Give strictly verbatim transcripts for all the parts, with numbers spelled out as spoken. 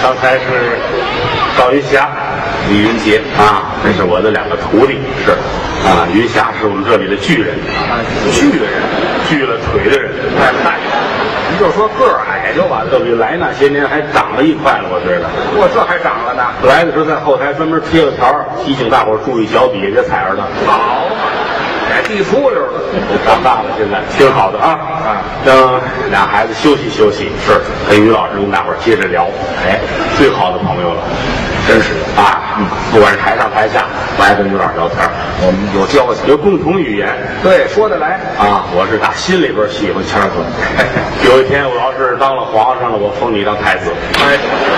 刚才是赵云霞、李云杰啊，这是我的两个徒弟。是啊，云霞是我们这里的巨人， 啊，巨人， 锯了腿的人。 哎嗨，您就说个儿矮就完了。 这比来那些年还长了一块了，我觉得。 我这还长了呢。 来的时候在后台专门贴了条，提醒大伙儿注意脚底下别踩着它。 好嘛，改地出溜了。 长大了，现在挺好的啊。 啊， 让俩孩子休息休息。是，跟于老师跟大伙儿接着聊。哎，最好的朋友了，真是啊。嗯，不管是台上台下，我爱跟于老师聊天， 我们有交情， 有共同语言。 对，说得来啊，我是打心里边喜欢谦儿哥。有一天我要是当了皇上了，我封你当太子。 哎，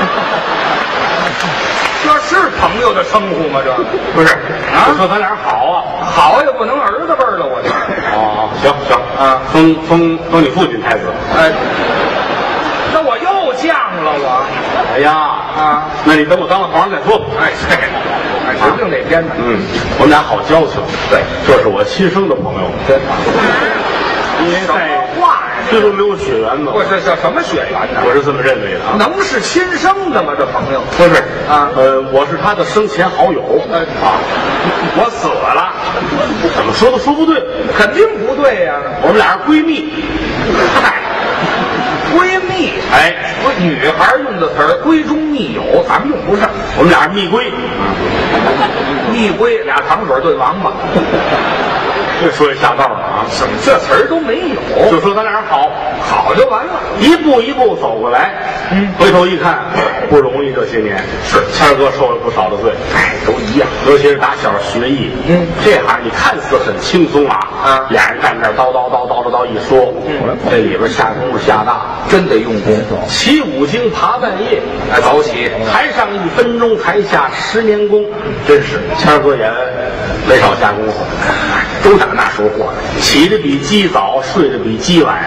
这是朋友的称呼吗？这不是啊？ 我说咱俩好啊， 好也不能儿子辈儿了，我这。 哦，行行啊， 封封封你父亲太子。 哎，那我又降了我。 哎呀啊， 那你等我当了皇上再说。 哎，这哎，指不定哪天呢。 嗯，我们俩好交情。 对， 这是我亲生的朋友。 真因为什么在话呀？ 最终没有血缘嘛。 我这叫什么血缘呢？ 我是这么认为的啊。 能是亲生的吗？这朋友不是啊呃，我是他的生前好友。 呃啊，我死了，怎么说都说不对。 肯定不对呀、 我们俩是闺蜜。 嗨，闺蜜， 哎， 不是女孩用的词儿，闺中密友，咱们用不上。 我们俩是蜜闺。 蜜闺俩糖水炖王八， 这说也下道了啊！ 什么这词儿都没有， 就说咱俩好， 好就完了。 一步一步走过来。 嗯， 回头一看，不容易。这些年是谦儿哥受了不少的罪， 哎，都一样。 尤其是打小学艺。 嗯， 这行你看似很轻松啊， 啊俩人站那儿叨叨叨叨叨叨一说， 嗯， 这里边下功夫下大， 真得用功。 起五更爬半夜， 哎，早起， 台上一分钟，台下十年功，真是谦儿哥也没少下功夫， 都打那时候过来。 起得比鸡早，睡得比鸡晚。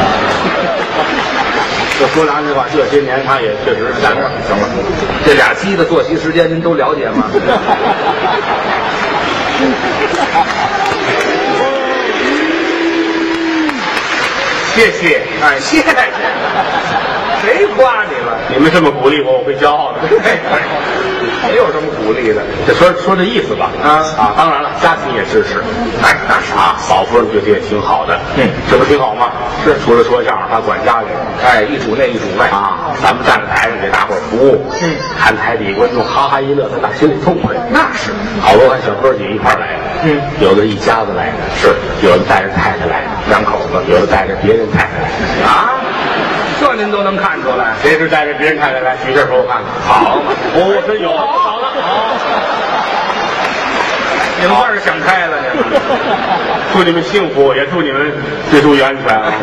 就说良心话，这些年他也确实是下点行了，这俩鸡的作息时间您都了解吗？谢谢，哎，谢谢。谁夸你了？ 你们这么鼓励我，我会骄傲的。 没有什么鼓励的。 就说说这意思吧。 啊啊，当然了，家庭也支持。哎，那是啊，嫂夫人对他也挺好的。 嗯， 这不挺好吗？是，除了说相声，他管家里。 哎，一主内一主外啊，咱们站在台上给大伙儿服务。 嗯， 看台底观众哈哈一乐，他打心里痛快。 那是， 好多看小哥几一块儿来的。 嗯， 有的一家子来的，是有的带着太太来的，两口子；有的带着别人太太来的。 啊，这您都能看出来。 谁是带着别人太太来？举这手我看看。 好嘛， 哦，真有，好了，好。 你们算是想开了呢。 祝你们幸福，也祝你们最注意安全啊！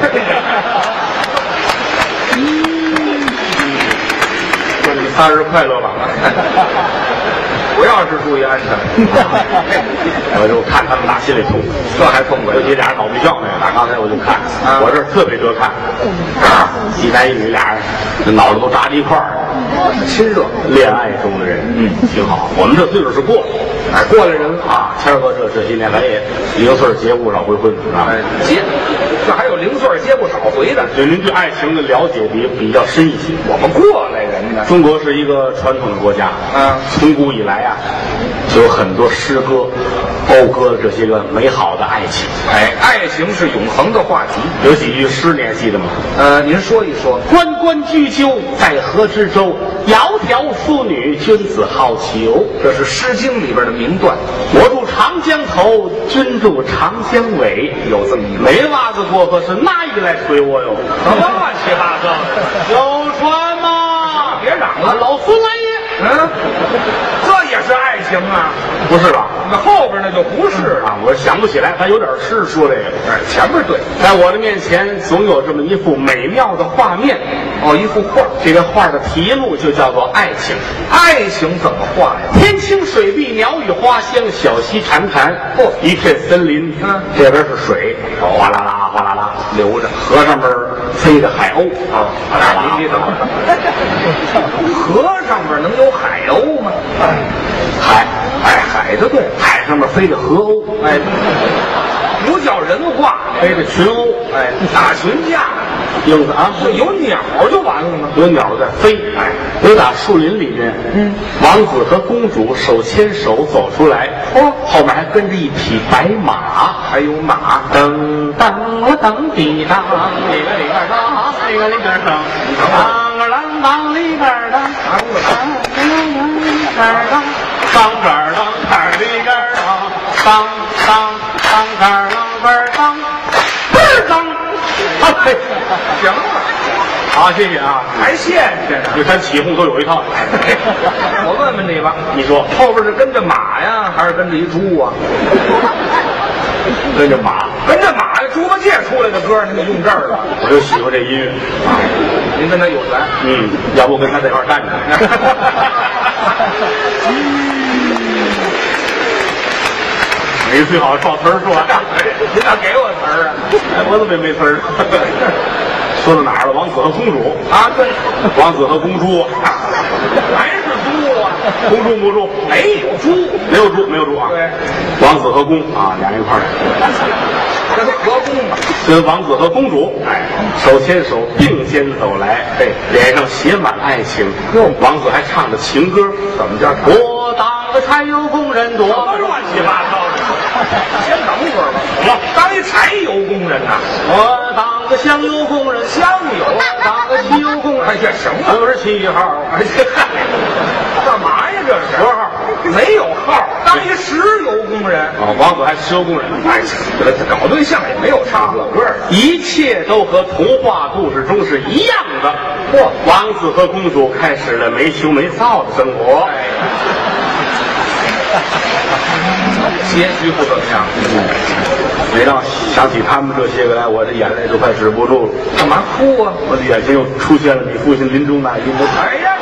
祝你们生日快乐吧！ 不要是注意安全。 我就看他们打心里痛， 这还痛快尤其俩人搞对象那个，打刚才我就看， 啊我这儿特别得看，啊，一男一女俩人，这脑子都扎在一块儿， 亲热， 恋爱中的人，嗯，挺好。我们这岁数是过了， 哎，过来人了。 啊，谦儿哥这这些年咱也零岁结不少回婚，是吧？ 哎，接，这还有零碎接不少回的。 对，您对爱情的了解比比较深一些。 我们过来人呢。 中国是一个传统的国家， 啊， 从古以来啊，就有很多诗歌讴歌这些个美好的爱情。 哎，爱情是永恒的话题。 有几句诗你还记得吗？ 呃，您说一说。 关关雎鸠，在河之洲。窈窕淑女，君子好逑。 这是《诗经》里边的名段。 我住长江头，君住长江尾。 有这么一个。 没袜子过河，是哪一来推我哟？ 什么乱七八糟的？ 有船吗？ 别嚷了， 老孙来也。 嗯，这也是爱情啊？ 不是吧？ 那后边那就不是啊，我想不起来，还有点诗说这个。 哎，前面对， 在我的面前总有这么一幅美妙的画面。 哦，一幅画， 这个画的题目就叫做爱情。 爱情怎么画呀？ 天清水碧，鸟语花香，小溪潺潺。 哦， 一片森林， 嗯， 这边是水，哗啦啦，哗啦啦流着。河上面飞着海鸥， 啊， 哗啦啦。 你等会儿，河上面能有海鸥吗？ 海， 哎，海就对， 海上面飞着河鸥， 哎，不叫人话， 飞着群鸥， 哎，打群架， 鹰子啊， 有鸟就完了吗？ 有鸟在飞，哎，有打树林里面，嗯，王子和公主手牵手走出来， 嚯， 后面还跟着一匹白马， 还有马， 噔噔了噔滴当，里个里个当，里个里个当，当个啷当里个当，当个啷里个当，当个啷个里个当，当当当个啷个当，嘣儿当，哎， 行了。 好，谢谢啊， 还谢谢呢。 就咱起哄都有一套。 我问问你吧， 你说后边是跟着马呀，还是跟着一猪啊？ 跟着马， 跟着马，猪八戒出来的歌，您得用这儿了。 我就喜欢这音乐。 您跟他有缘， 嗯，要不跟他在一块儿站着。你最好照词儿说。 您咋给我词儿啊？ 哎，我怎么也没词儿？说到哪儿了？王子和公主啊，对， 王子和公主， 还是猪啊？ 公主母猪没有猪， 没有猪，没有猪啊。 对， 王子和公啊，俩人一块儿。 这是合公嘛？ 跟王子和公主，哎，手牵手并肩走来，哎，脸上写满爱情。王子还唱着情歌， 怎么叫唱？ 我当个柴油工人多么乱七八糟的。先等会儿吧。 怎么？ 当一柴油工人呐？ 我当个香油工人， 香油， 当个汽油工人。 哎呀，行了， 我是七号。 哎呀，干嘛呀？这是多少号？ 没有号，当一石油工人。 哦，王子还石油工人。 哎，这搞对象也没有唱乐歌， 一切都和童话故事中是一样的。 嚯， 王子和公主开始了没羞没臊的生活。 结局不怎么样。 每当想起他们这些个来，我这眼泪都快止不住了。 干嘛哭啊？ 我的眼前又出现了你父亲临终那一幕。 哎呀，